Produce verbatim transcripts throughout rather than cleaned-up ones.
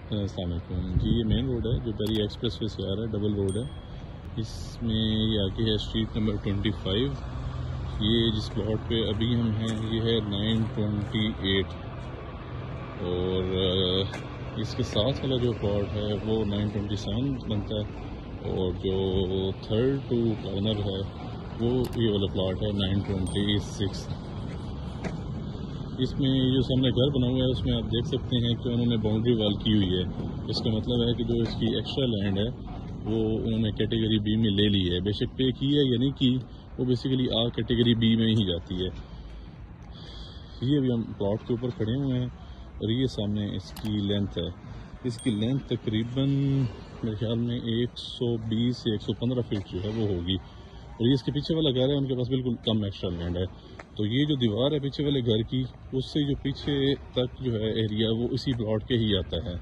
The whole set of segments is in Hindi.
अस्सलाम वालेकुम जी। ये मेन रोड है जो बरी एक्सप्रेस वे से आ रहा है, डबल रोड है। इसमें ये आगे है स्ट्रीट नंबर पच्चीस। ये जिस प्लॉट पे अभी हम हैं ये है नाइन ट्वेंटी एट, और इसके साथ वाला जो प्लॉट है वो नाइन ट्वेंटी सेवन बनता है, और जो थर्ड टू कॉर्नर है वो ये वाला प्लॉट है नाइन ट्वेंटी सिक्स। इसमें जो सामने घर बना हुआ है उसमें आप देख सकते हैं कि उन्होंने बाउंड्री वॉल की हुई है। इसका मतलब है कि जो इसकी एक्स्ट्रा लैंड है वो उन्होंने कैटेगरी बी में ले ली है। बेशक पे की है या नहीं की, वो बेसिकली आ कैटेगरी बी में ही जाती है। ये अभी हम प्लॉट के ऊपर खड़े हुए हैं और ये सामने इसकी लेंथ है। इसकी लेंथ तकरीबन मेरे ख्याल में एक सौ बीस से एक सौ पंद्रह फीट जो है वो होगी। और ये इसके पीछे वाला घर है, उनके पास बिल्कुल कम एक्स्ट्रा लैंड है। तो ये जो दीवार है पीछे वाले घर की, उससे जो पीछे तक जो है एरिया वो इसी प्लॉट के ही आता है।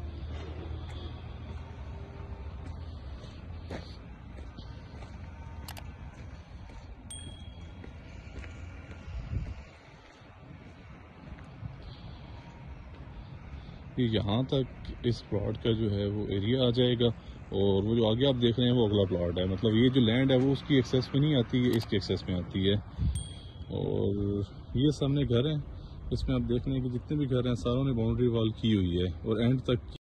ये यहाँ तक इस प्लॉट का जो है वो एरिया आ जाएगा, और वो जो आगे आप देख रहे हैं वो अगला प्लॉट है। मतलब ये जो लैंड है वो उसकी एक्सेस में नहीं आती, ये इसकी एक्सेस में आती है। और ये सामने घर है, इसमें आप देख रहे हैं कि जितने भी घर हैं सारों ने बाउंड्री वॉल की हुई है और एंड तक